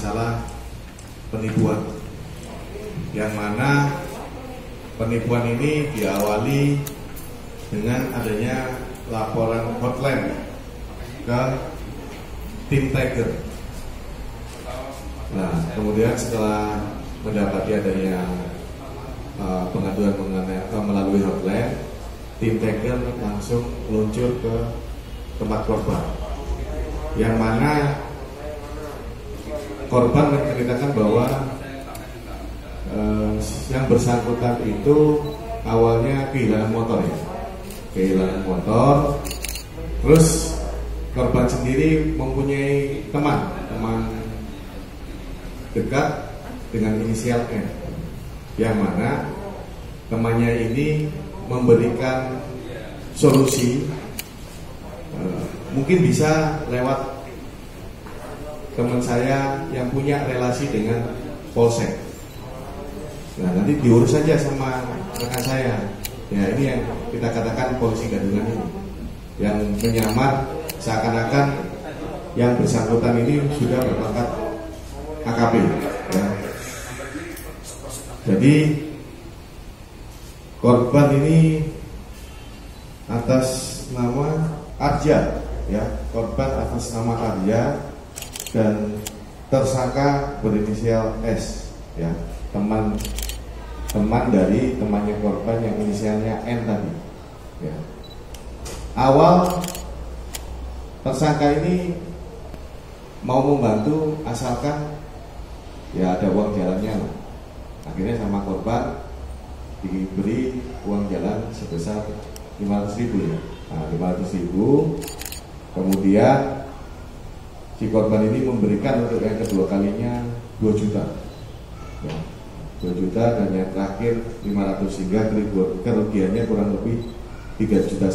masalah penipuan, yang mana penipuan ini diawali dengan adanya laporan hotline ke tim Tiger. Nah, kemudian setelah mendapati adanya pengaduan melalui hotline, tim Tiger langsung meluncur ke tempat korban, yang mana korban menceritakan bahwa yang bersangkutan itu awalnya kehilangan motor, terus korban sendiri mempunyai teman dekat dengan inisial N, yang mana temannya ini memberikan solusi, mungkin bisa lewat teman saya yang punya relasi dengan polsek. Nah, nanti diurus saja sama rekan saya. Ya, ini yang kita katakan polisi gadungan ini, yang menyamar seakan-akan yang bersangkutan ini sudah berpangkat AKP. Ya. Jadi korban ini atas nama Arja, ya, korban atas nama Arja dan tersangka berinisial S, ya, teman dari temannya korban yang inisialnya N tadi. Ya. Awal tersangka ini mau membantu asalkan ya ada uang jalannya. Akhirnya sama korban diberi uang jalan sebesar 500.000, ya. Nah, 500.000. Kemudian si korban ini memberikan untuk yang kedua kalinya 2 juta, ya, 2 juta, dan yang terakhir 500, sehingga kerugiannya kurang lebih 3,5 juta.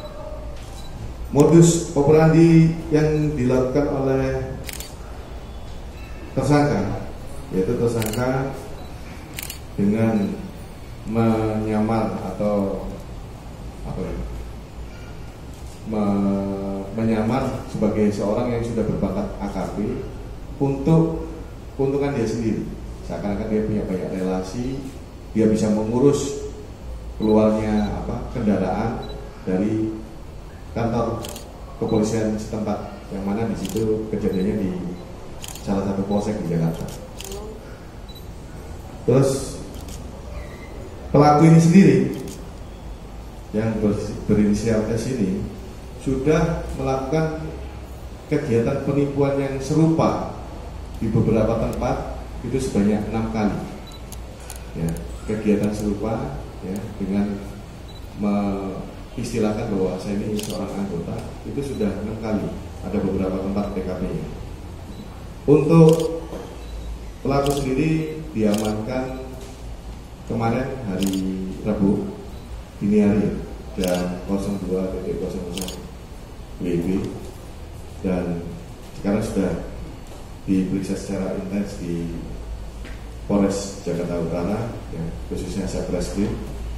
Modus operandi yang dilakukan oleh tersangka, yaitu tersangka dengan menyamar atau menyamar sebagai seorang yang sudah berpangkat AKP untuk keuntungan dia sendiri. Seakan-akan dia punya banyak relasi, dia bisa mengurus keluarnya kendaraan dari kantor kepolisian setempat, yang mana di situ kejadiannya di salah satu polsek di Jakarta. Terus pelaku ini sendiri yang berinisial S ini sudah melakukan kegiatan penipuan yang serupa di beberapa tempat, itu sebanyak 6 kali. Ya, kegiatan serupa, ya, dengan mengistilahkan bahwa saya ini seorang anggota, itu sudah 6 kali. Ada beberapa tempat TKP-nya. Untuk pelaku sendiri diamankan kemarin hari Rabu dini hari jam 02.00 WIB, dan sekarang sudah diperiksa secara intens di Polres Jakarta Utara, ya, khususnya Satreskrim.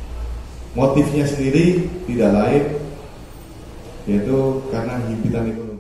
Motifnya sendiri tidak lain yaitu karena himpitan ekonomi.